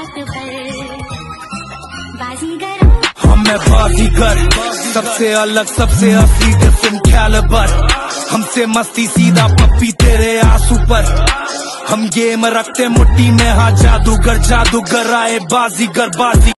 मैं बाजीगर, सबसे अलग सबसे असली डिफरेंट कैलिबर। हमसे मस्ती सीधा पप्पी तेरे आंसू पर। हम गेम रखते मुट्ठी में, हाँ जादूगर जादूगर आए बाजीगर बाजी।